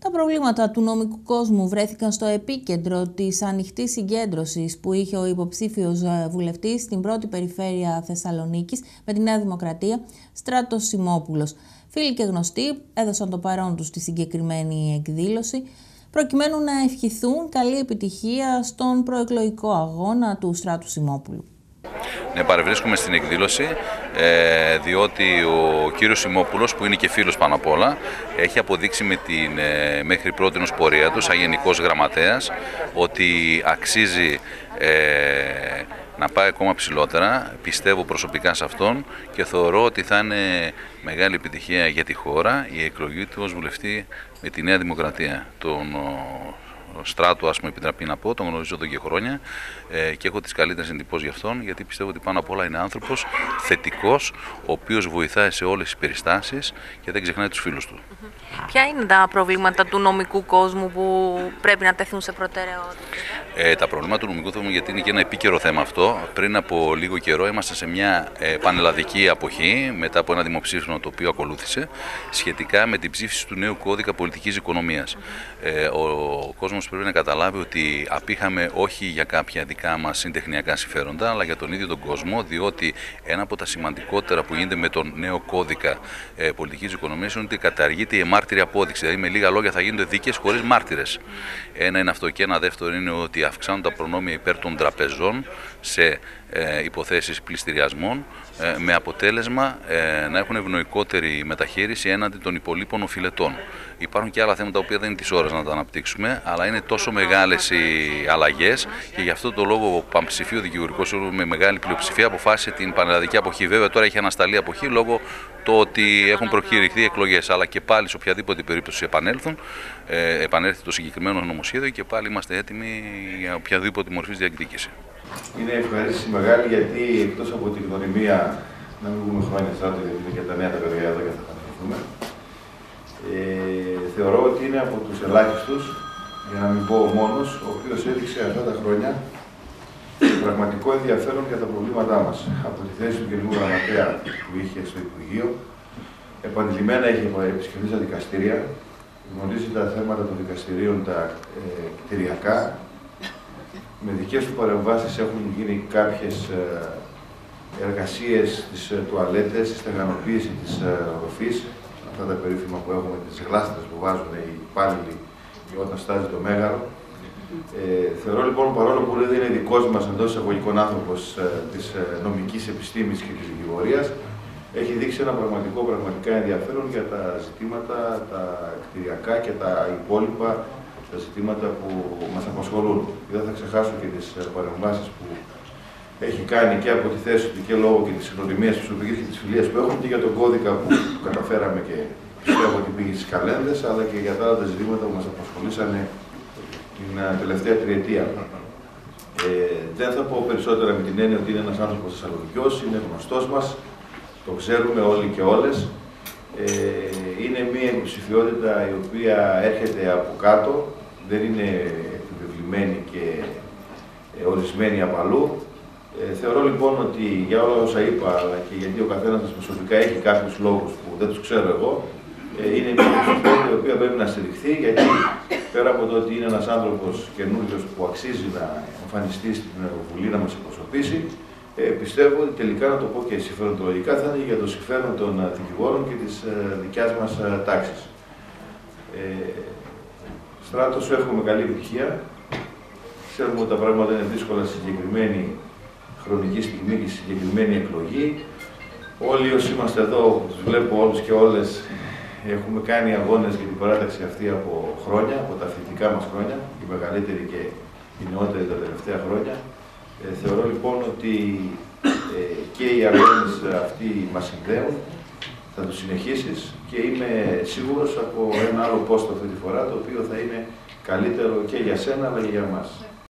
Τα προβλήματα του νομικού κόσμου βρέθηκαν στο επίκεντρο της ανοιχτής συγκέντρωσης που είχε ο υποψήφιος βουλευτής στην πρώτη περιφέρεια Θεσσαλονίκης με τη Νέα Δημοκρατία, Στράτος Σιμόπουλος. Φίλοι και γνωστοί έδωσαν το παρόν τους στη συγκεκριμένη εκδήλωση, προκειμένου να ευχηθούν καλή επιτυχία στον προεκλογικό αγώνα του Στράτου Σιμόπουλου. Ναι, παρευρίσκομαι στην εκδήλωση διότι ο κύριος Σιμόπουλος, που είναι και φίλος πάνω απ' όλα, έχει αποδείξει με την μέχρι πρότινος πορεία του σαν Γενικός Γραμματέας ότι αξίζει να πάει ακόμα ψηλότερα. Πιστεύω προσωπικά σε αυτόν και θεωρώ ότι θα είναι μεγάλη επιτυχία για τη χώρα η εκλογή του ως βουλευτή με τη Νέα Δημοκρατία. Τον Στράτο, ας μου επιτραπεί να πω, τον γνωρίζω εδώ και χρόνια και έχω τις καλύτερες εντυπώσεις για αυτόν, γιατί πιστεύω ότι πάνω απ' όλα είναι άνθρωπος θετικός, ο οποίος βοηθάει σε όλες τις περιστάσεις και δεν ξεχνάει τους φίλους του. Ποια είναι τα προβλήματα του νομικού κόσμου που πρέπει να τεθούν σε προτεραιότητα? Τα προβλήματα του νομικού κόσμου, γιατί είναι και ένα επίκαιρο θέμα αυτό. Πριν από λίγο καιρό ήμασταν σε μια πανελλαδική αποχή, μετά από ένα δημοψήφισμα το οποίο ακολούθησε, σχετικά με την ψήφιση του νέου κώδικα πολιτικής οικονομίας. Ο κόσμος πρέπει να καταλάβει ότι απήχαμε όχι για κάποια δικά μας συντεχνιακά συμφέροντα, αλλά για τον ίδιο τον κόσμο, διότι ένα από τα σημαντικότερα που γίνεται με τον νέο κώδικα πολιτικής οικονομίας είναι ότι καταργείται η εμάρτυρη απόδειξη. Δηλαδή, με λίγα λόγια, θα γίνονται δίκες χωρίς μάρτυρες. Ένα είναι αυτό, και ένα δεύτερο είναι ότι αυξάνουν τα προνόμια υπέρ των τραπεζών σε υποθέσεις πληστηριασμών, με αποτέλεσμα να έχουν ευνοϊκότερη μεταχείριση έναντι των υπολείπων οφειλετών. Υπάρχουν και άλλα θέματα που δεν είναι της ώρας να τα αναπτύξουμε, αλλά είναι τόσο μεγάλες οι αλλαγές και γι' αυτό το λόγο ο Πανψηφίου Δικηγορικός Σύλλογος με μεγάλη πλειοψηφία αποφάσισε την πανελλαδική αποχή. Βέβαια, τώρα έχει ανασταλεί αποχή λόγω του ότι έχουν προκηρυχθεί εκλογές, αλλά και πάλι σε οποιαδήποτε περίπτωση επανέλθει το συγκεκριμένο νομοσχέδιο και πάλι είμαστε έτοιμοι για οποιαδήποτε μορφή διεκδίκηση. Είναι ευχαρίστηση μεγάλη, γιατί εκτός από την γνωριμία, να μην πούμε χρόνια Στράτο, γιατί είναι και τα νέα τα παιδιά εδώ και θα παρακολουθούμε, θεωρώ ότι είναι από τους ελάχιστους, για να μην πω ο μόνος, ο οποίος έδειξε αυτά τα χρόνια πραγματικό ενδιαφέρον για τα προβλήματά μας. Από τη θέση του Γενικού Γραμματέα που είχε στο Υπουργείο, επανειλημμένα έχει επισκεφθεί στα δικαστήρια, γνωρίζει τα θέματα των δικαστηρίων, τα κτηριακά. Με δικές του παρεμβάσεις έχουν γίνει κάποιες εργασίες στις τουαλέτες, στη στεγανοποίηση της ροφής, αυτά τα περίφημα που έχουμε, τις γλάστρες που βάζουν οι υπάλληλοι όταν στάζει το μέγαρο. Θεωρώ λοιπόν, παρόλο που δεν είναι δικός μας εντός εισαγωγικών άνθρωπος της νομικής επιστήμης και της δικηγορίας, έχει δείξει ένα πραγματικά ενδιαφέρον για τα ζητήματα, τα κτηριακά και τα υπόλοιπα, τα ζητήματα που μας απασχολούν. Δεν θα ξεχάσω και τις παρεμβάσεις που έχει κάνει και από τη θέση του και λόγω και της συνοριμίας προσωπικής και της φιλίας που έχουν, και για τον κώδικα που καταφέραμε και πιστεύω ότι πήγε στις καλένδες, αλλά και για τα άλλα ζητήματα που μας απασχολήσανε την τελευταία τριετία. Δεν θα πω περισσότερα με την έννοια ότι είναι ένας άνθρωπος θεσσαλονικιός, είναι γνωστός μας, το ξέρουμε όλοι και όλες. Είναι μια υποψηφιότητα η οποία έρχεται από κάτω, δεν είναι επιβεβλημένη και ορισμένη από αλλού. Θεωρώ λοιπόν ότι για όλα όσα είπα, αλλά και γιατί ο καθένας μας προσωπικά έχει κάποιους λόγους που δεν τους ξέρω εγώ, είναι μια υποψηφιότητα η οποία πρέπει να στηριχθεί, γιατί πέρα από το ότι είναι ένας άνθρωπος καινούριος που αξίζει να εμφανιστεί στην Βουλή να μας εκπροσωπήσει, πιστεύω ότι τελικά, να το πω και συμφεροντολογικά, θα είναι για το συμφέρον των δικηγόρων και της δικιάς μας τάξης. Στράτο, σου εύχομαι καλή επιτυχία. Ξέρουμε ότι τα πράγματα είναι δύσκολα στη συγκεκριμένη χρονική στιγμή και στη συγκεκριμένη εκλογή. Όλοι όσοι είμαστε εδώ, τους βλέπω όλους και όλες, έχουμε κάνει αγώνες για την παράταξη αυτή από χρόνια, από τα φοιτητικά μας χρόνια, η μεγαλύτερη και η νεότερη τα τελευταία χρόνια. Θεωρώ λοιπόν ότι και οι αγώνες αυτοί μας συνδέουν, θα τους συνεχίσεις και είμαι σίγουρος από ένα άλλο πόστο αυτή τη φορά, το οποίο θα είναι καλύτερο και για σένα αλλά και για εμάς.